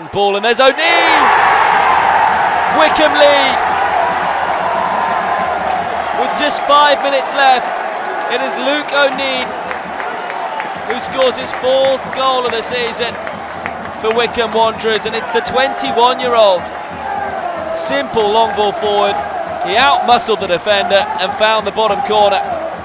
long ball, and there's O'Neill! Wycombe lead! With just 5 minutes left, it is Luke O'Neill who scores his 4th goal of the season for Wycombe Wanderers, and it's the 21-year-old. Simple long ball forward, he out-muscled the defender and found the bottom corner.